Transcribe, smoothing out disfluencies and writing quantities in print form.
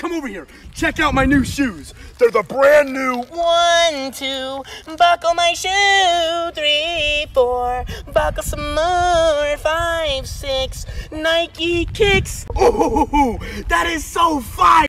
come over here. Check out my new shoes. They're the brand new 1, 2, buckle my shoe. 3, 4, buckle some more. 5, 6, Nike kicks. Ooh, that is so fire.